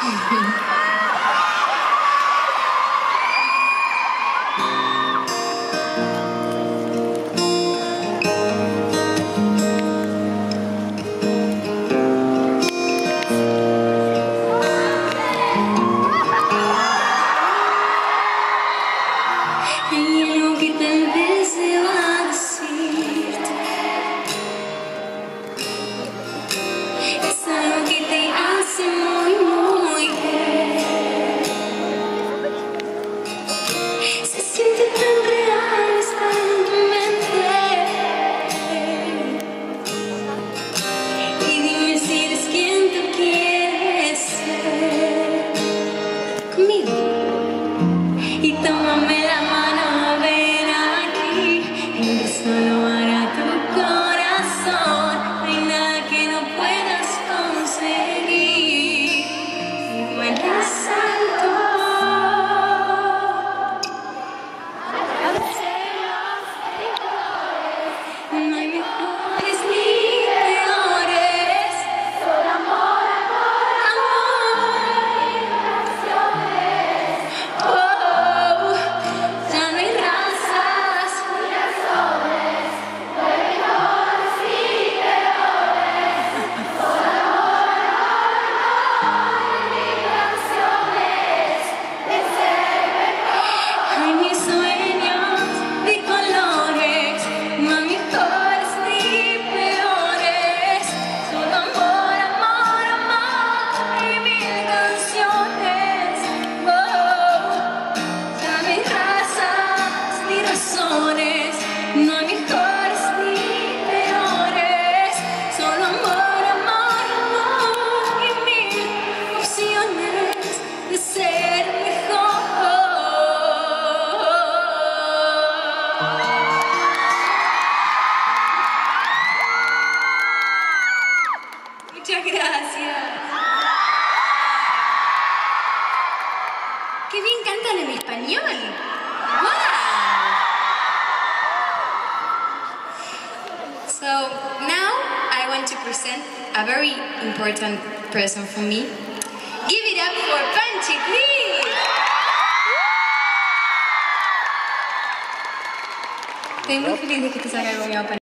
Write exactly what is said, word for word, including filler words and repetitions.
No hay mejores ni peores, solo amor, amor, amor y mil opciones de ser mejor. Muchas gracias. Qué bien cantan en español. ¡Wow! So now I want to present a very important person for me. Give it up for Panchi, please! Estoy muy feliz de que estés acá conmigo, Panchi.